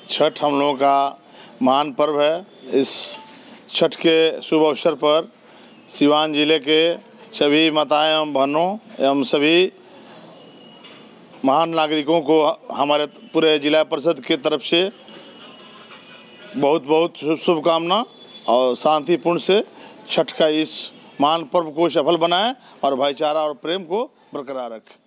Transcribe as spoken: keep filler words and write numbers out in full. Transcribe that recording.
छठ हम लोगों का महान पर्व है। इस छठ के शुभ अवसर पर सिवान जिले के सभी माताएं एवं बहनों एवं सभी महान नागरिकों को हमारे पूरे जिला परिषद की तरफ से बहुत बहुत शुभकामना और शांतिपूर्ण से छठ का इस महान पर्व को सफल बनाएं और भाईचारा और प्रेम को बरकरार रखें।